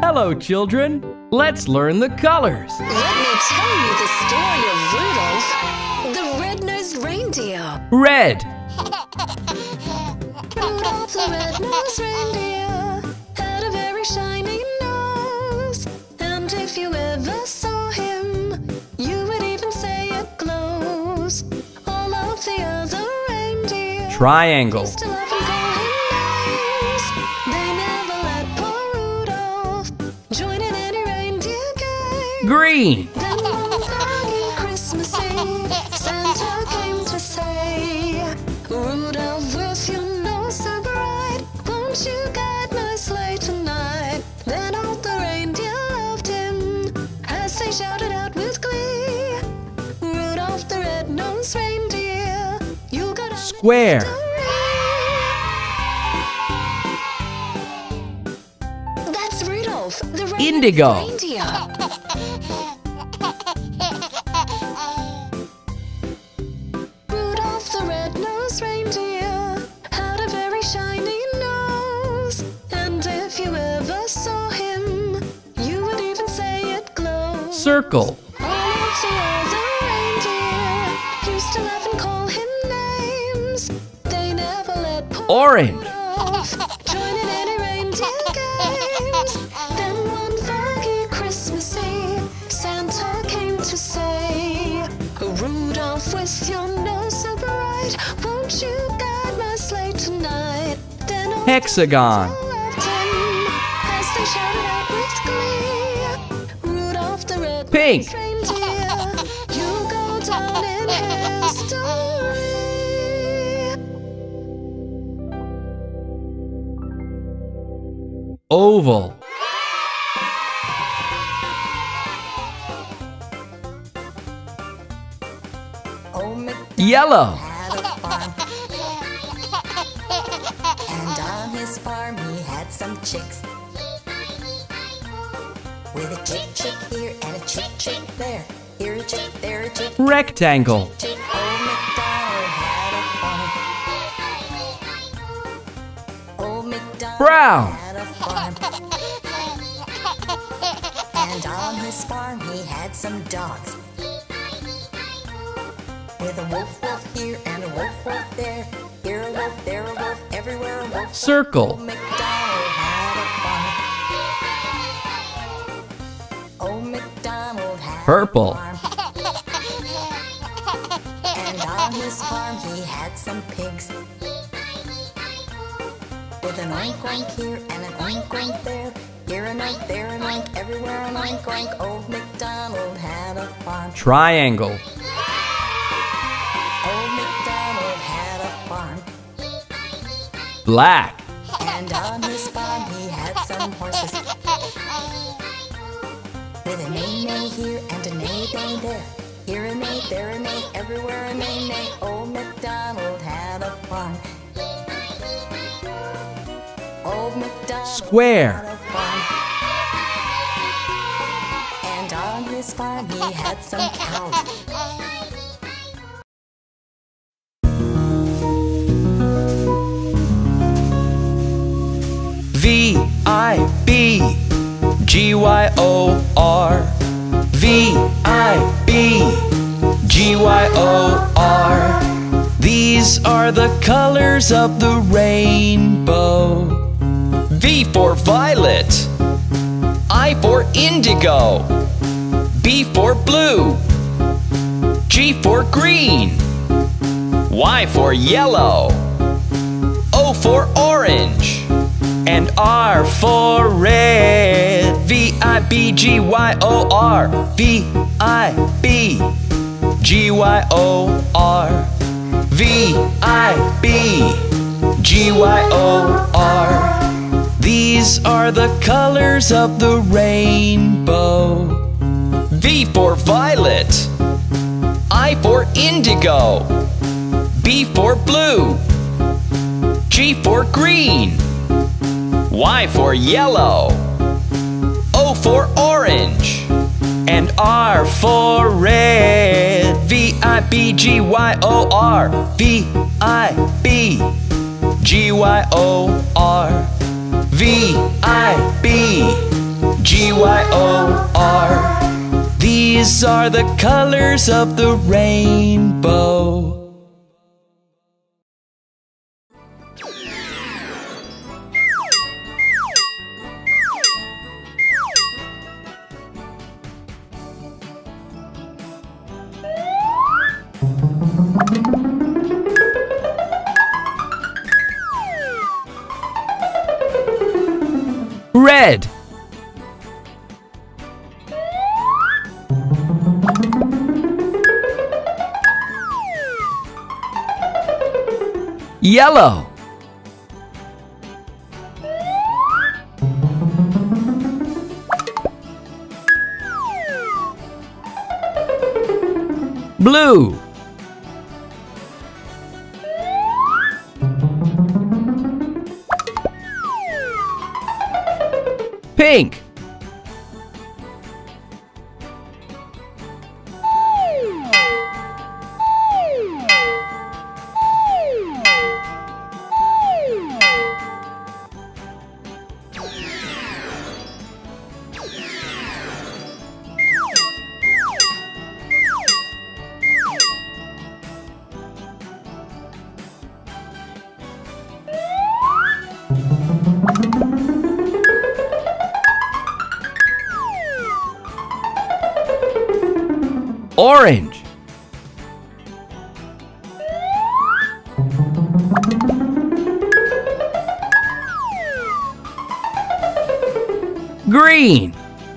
Hello, children. Let's learn the colors. Let me tell you the story of Rudolph, the red-nosed reindeer. Red. Rudolph the red-nosed reindeer had a very shiny nose, and if you ever saw him, you would even say it glows. All of the other reindeer Triangle. used to love and call him names. They never let poor Rudolph join in any reindeer game. Green. Then one foggy Christmas Eve, Santa came to say, Rudolph, with your nose so bright, won't you guide my sleigh tonight? Then all the reindeer loved him as they shouted out with glee, Rudolph the red-nosed reindeer, you got a Square. That's Rudolph the red-nosed Indigo. reindeer. Rudolph the red-nosed reindeer had a very shiny nose, and if you ever saw him, you would even say it glows. Circle. All of the other reindeer used to laugh and call him names. They never let poor Orange. Rudolph join in any reindeer games. Then one foggy Christmas Eve, Santa came to say, Rudolph, with your nose so bright, won't you guide my sleigh tonight? Then all Hexagon. loved him as they shouted out with glee, Rudolph the red-nosed Pink. reindeer, you'll go down in history. Oval. Yellow. Had a farm, and on his farm he had some chicks. With a chick chick here and a chick chick there, here a chick, there a chick, Rectangle. chick. Old MacDonald had a farm. Old MacDonald Brown. had a farm, and on his farm he had some dogs. With a wolf wolf here and a wolf wolf there, here a wolf, there a wolf, everywhere a wolf. Circle. Old MacDonald had a farm. Old MacDonald had Purple. a farm. And on his farm he had some pigs. With an oink oink here and an oink oink there, here an oink, there an oink, everywhere an oink oink. Old MacDonald had a farm. Triangle. Old MacDonald had a farm. Black. And on his farm he had some horses. With a neigh-neigh here and a neigh-neigh there, here a neigh, there a neigh, everywhere a neigh-neigh. Old MacDonald had a farm. Old MacDonald Square. had a farm. And on his farm he had some cows. V-I-B-G-Y-O-R. V-I-B-G-Y-O-R. These are the colors of the rainbow. V for violet. I for indigo. B for blue. G for green. Y for yellow. O for orange. And R for red. V-I-B-G-Y-O-R. V-I-B-G-Y-O-R. V-I-B-G-Y-O-R. These are the colors of the rainbow. V for violet. I for indigo. B for blue. G for green. Y for yellow. O for orange. And R for red. V-I-B-G-Y-O-R. V-I-B-G-Y-O-R. V-I-B-G-Y-O-R. E-I-O-U-I-O-R. These are the colors of the rainbow. Red. Yellow. Blue. Pink. Orange. Green.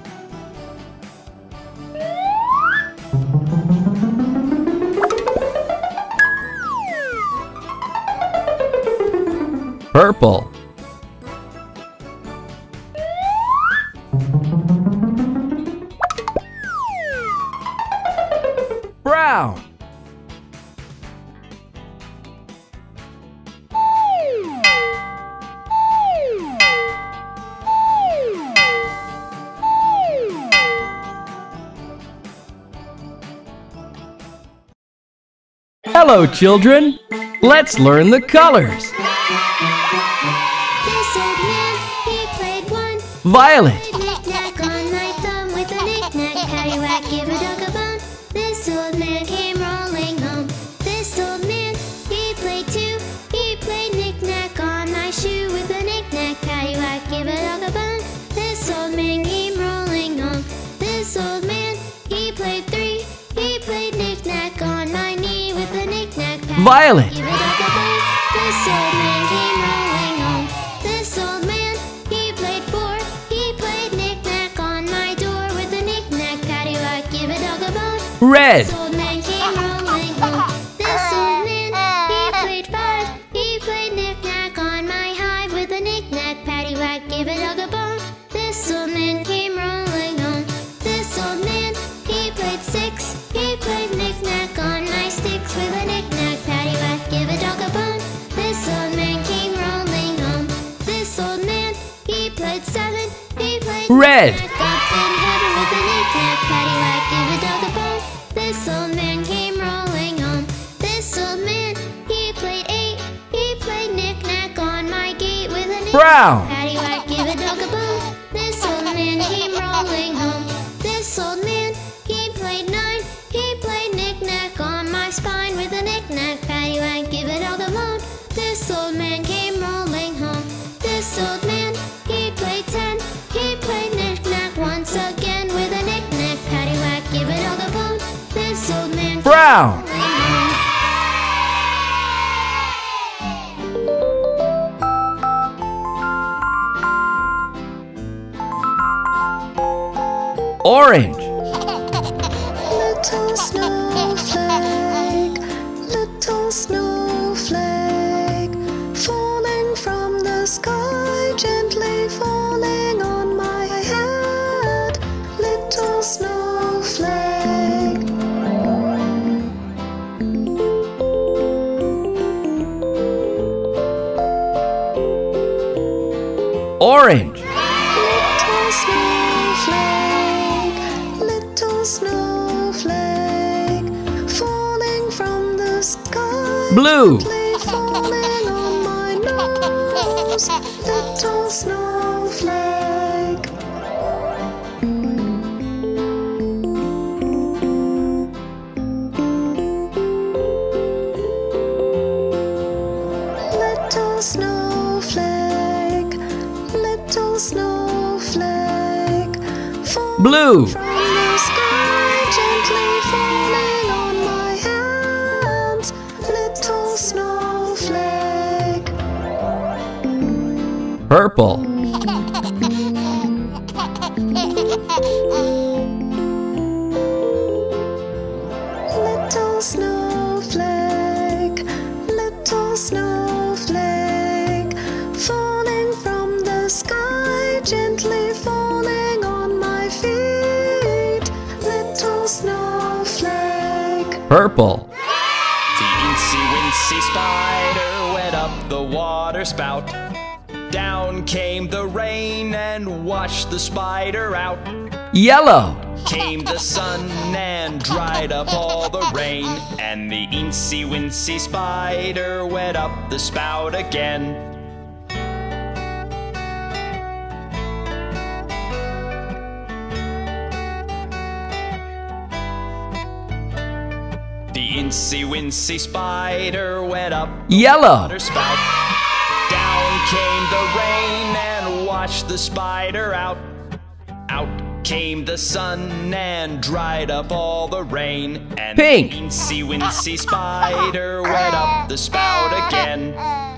Purple. Brown. Hello, children. Let's learn the colors. This old man, he played one. Violet. Knick-knack on my thumb with a knick-knack, paddywhack, give a dog a bone. This old man came rolling home. This old man, he played two. He played knick-knack on my shoe with a knick-knack, paddywhack, give a dog a bone. This old man came rolling home. This old man, he played three. He played knick-knack on my knee with a knick-knack, paddywhack, Violet. give a dog a bone. This old man came rolling home. This old man, he played four. He played knick-knack on my door with a knick-knack, paddywhack, give a dog a bone. Red. This old man came rolling home. This old man, he played five. He played knick-knack on my hive with a knick-knack, paddywhack, give a dog a bone. This old man came rolling home. This old man, he played six. He played knick-knack on my sticks with a knick-knack, paddywhack, give a dog a bone. This old man came rolling home. This old man, he played seven. He played Red. knick-knack up in heaven with a knick-knack, paddywhack, give a dog a bone. This old man came rolling home. This old man, he played eight. He played knick-knack on my gate with a knick-knack, Brown. paddywhack, give a dog a bone. This old man came rolling home. This old man, he played nine. He played knick-knack on my spine with a knick-knack, paddywhack, give a dog a bone. This old man came rolling home. This old man, he played 10. He played knick-knack once again with a knick-knack, paddywhack, give a dog a bone. This old man came Brown. rolling home. Orange. Little snowflake, little snowflake, falling from the sky, gently falling on my head. Little snowflake. Orange. Little snowflake, little snowflake, falling from the sky, Blue. gently falling on my nose. Little snowflake. snowflake. Fall Blue. from the sky, gently falling on my hands. Little snowflake. Purple. Little snowflake, little snowflake, falling from the sky, gently falling on my feet. Little snowflake. Purple. The incy-wincy spider went up the water spout. Down came the rain and washed the spider out. Yellow. Came the sun and dried up all the rain, and the incy-wincy spider went up the spout again. The incy-wincy spider went up the Yellow. water spout. Down came the rain and washed the spider out. Out came the sun and dried up all the rain, and Pink. the incy-wincy spider went up the spout again.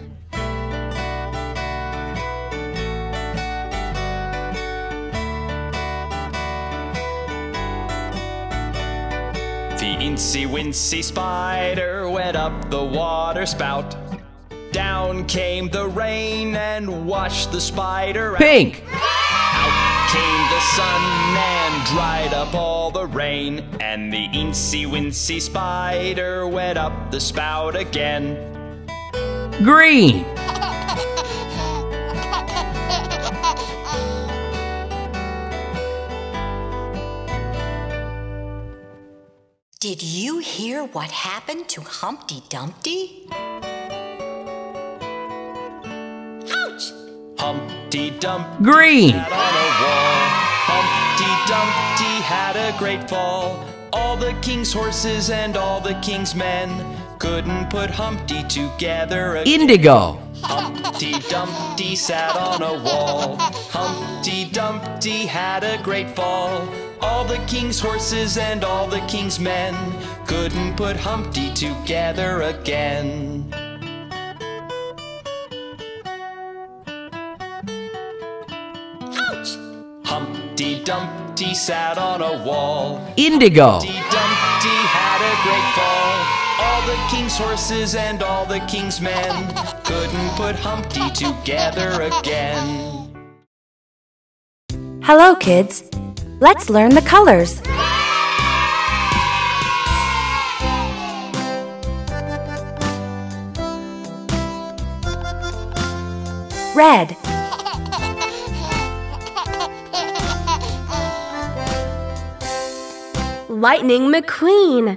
The incy-wincy spider went up the water spout. Down came the rain and washed the spider out. Pink. Out came the sun and dried up all the rain, and the incy-wincy spider went up the spout again. Green. Did you hear what happened to Humpty Dumpty? Ouch! Humpty Dumpty Green. sat on a wall. Humpty Dumpty had a great fall. All the king's horses and all the king's men couldn't put Humpty together again. Indigo. Humpty Dumpty sat on a wall. Humpty Dumpty had a great fall. All the king's horses and all the king's men couldn't put Humpty together again. Ouch! Humpty Dumpty sat on a wall. Indigo. Humpty Dumpty had a great fall. All the king's horses and all the king's men couldn't put Humpty together again. Hello, kids. Let's learn the colors. Red. Lightning McQueen.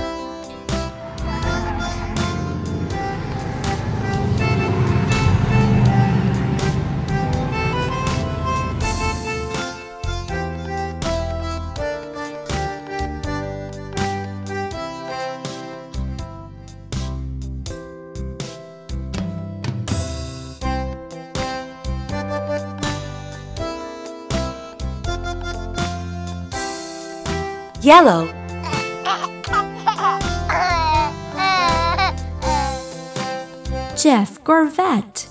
Yellow. Jeff Gorvette.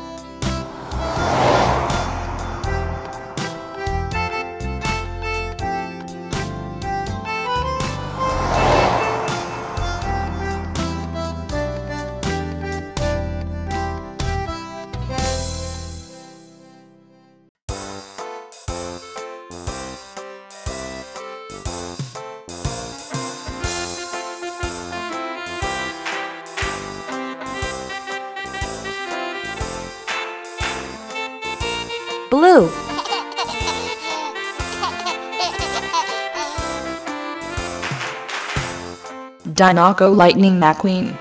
Blue. Dinoco Lightning McQueen.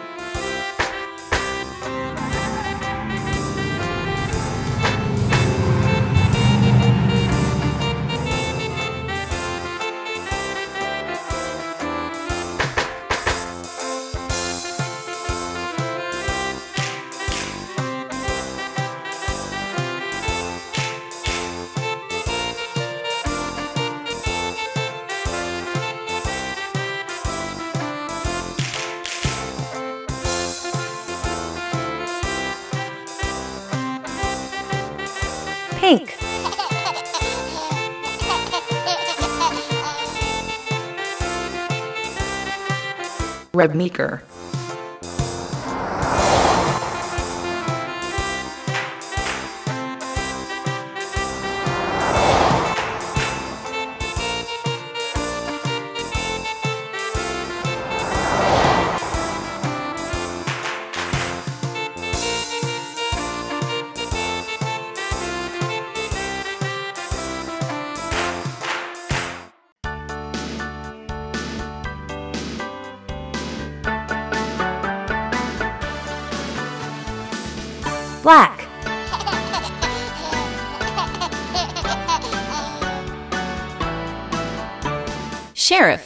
Red Meeker. Black. Sheriff.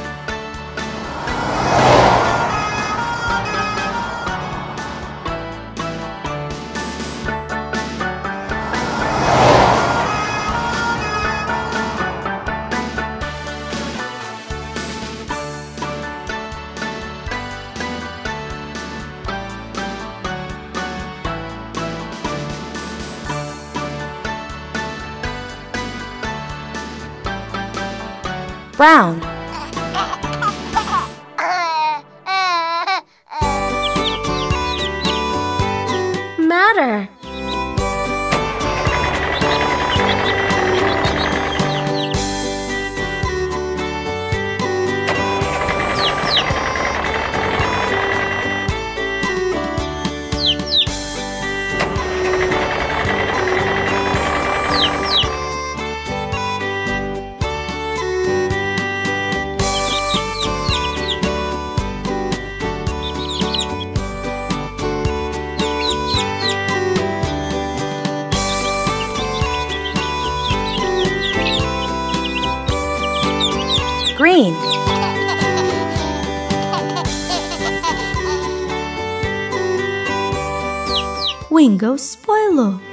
Brown. Matter. Green. Wingo Spoilo.